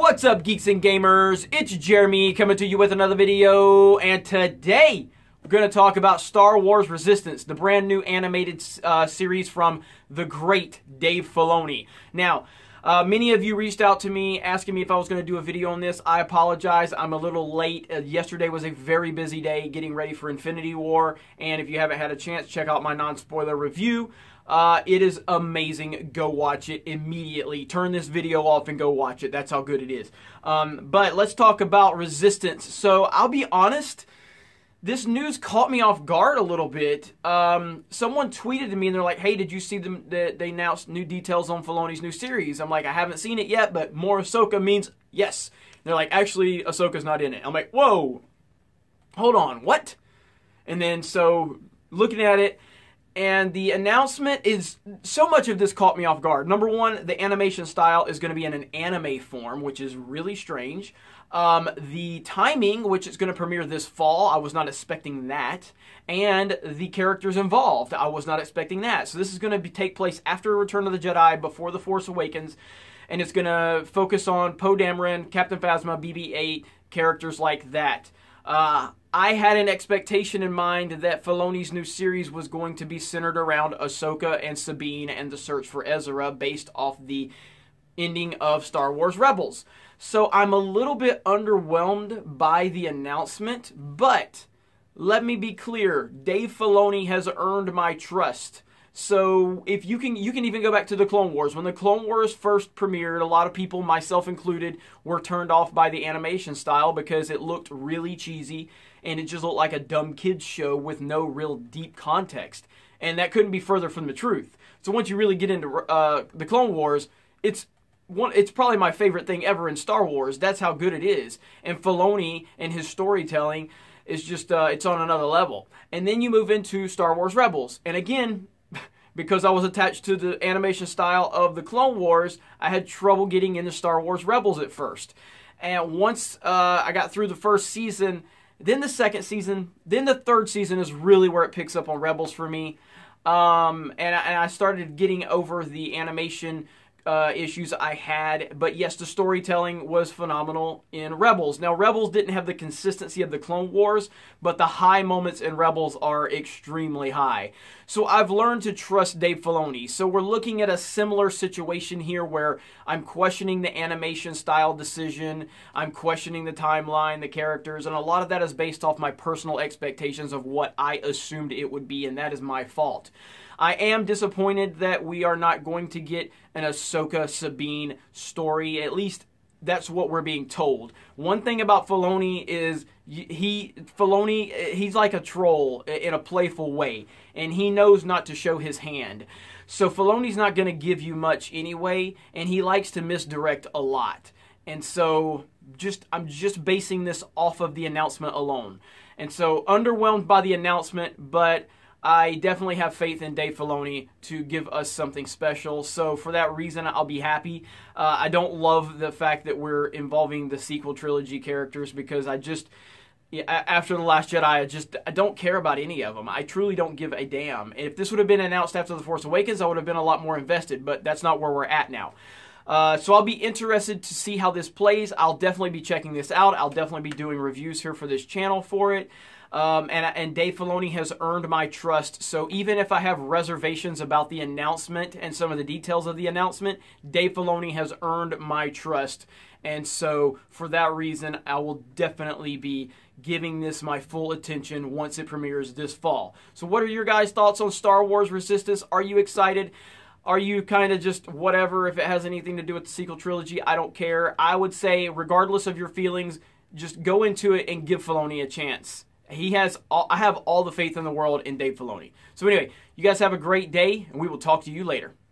What's up, geeks and gamers? It's Jeremy coming to you with another video, and today we're going to talk about Star Wars Resistance, the brand new animated series from the great Dave Filoni. Now, many of you reached out to me asking me if I was going to do a video on this. I apologize, I'm a little late. Yesterday was a very busy day getting ready for Infinity War, and if you haven't had a chance, check out my non-spoiler review. It is amazing. Go watch it immediately. Turn this video off and go watch it. That's how good it is. But let's talk about Resistance. So I'll be honest, this news caught me off guard a little bit. Someone tweeted to me and they're like, hey, did you see they announced new details on Filoni's new series? I'm like, I haven't seen it yet, but more Ahsoka means yes. They're like, actually, Ahsoka's not in it. I'm like, whoa, hold on, what? And then so looking at it, and the announcement is, so much of this caught me off guard. Number one, the animation style is going to be in an anime form, which is really strange. The timing, which is going to premiere this fall, I was not expecting that. And the characters involved, I was not expecting that. So this is going to take place after Return of the Jedi, before The Force Awakens. And it's going to focus on Poe Dameron, Captain Phasma, BB-8, characters like that. I had an expectation in mind that Filoni's new series was going to be centered around Ahsoka and Sabine and the search for Ezra based off the ending of Star Wars Rebels. So I'm a little bit underwhelmed by the announcement, but let me be clear, Dave Filoni has earned my trust. So if you can even go back to the Clone Wars. When the Clone Wars first premiered, a lot of people, myself included, were turned off by the animation style because it looked really cheesy and it just looked like a dumb kids show with no real deep context. And that couldn't be further from the truth. So once you really get into the Clone Wars, it's probably my favorite thing ever in Star Wars. That's how good it is. And Filoni and his storytelling is just, it's on another level. And then you move into Star Wars Rebels. And again, because I was attached to the animation style of the Clone Wars, I had trouble getting into Star Wars Rebels at first. And once I got through the first season, then the second season, then the third season is really where it picks up on Rebels for me. And I started getting over the animation issues I had. But yes, the storytelling was phenomenal in Rebels. Now, Rebels didn't have the consistency of the Clone Wars, but the high moments in Rebels are extremely high. So I've learned to trust Dave Filoni. So we're looking at a similar situation here where I'm questioning the animation style decision, I'm questioning the timeline, the characters, and a lot of that is based off my personal expectations of what I assumed it would be, and that is my fault. I am disappointed that we are not going to get an Ahsoka Sabine story. At least that's what we're being told. One thing about Filoni is he's like a troll in a playful way, and he knows not to show his hand. So Filoni's not going to give you much anyway, and he likes to misdirect a lot. And so I'm just basing this off of the announcement alone. And so underwhelmed by the announcement, but I definitely have faith in Dave Filoni to give us something special. So for that reason, I'll be happy. I don't love the fact that we're involving the sequel trilogy characters because after The Last Jedi, I don't care about any of them. I truly don't give a damn. And if this would have been announced after The Force Awakens, I would have been a lot more invested, but that's not where we're at now. So I'll be interested to see how this plays. I'll definitely be checking this out. I'll definitely be doing reviews here for this channel for it. And Dave Filoni has earned my trust. So even if I have reservations about the announcement and some of the details of the announcement, Dave Filoni has earned my trust. And so for that reason, I will definitely be giving this my full attention once it premieres this fall. So what are your guys' thoughts on Star Wars Resistance? Are you excited? Are you kind of just whatever if it has anything to do with the sequel trilogy? I don't care. I would say regardless of your feelings, just go into it and give Filoni a chance. I have all the faith in the world in Dave Filoni. So anyway, you guys have a great day, and we will talk to you later.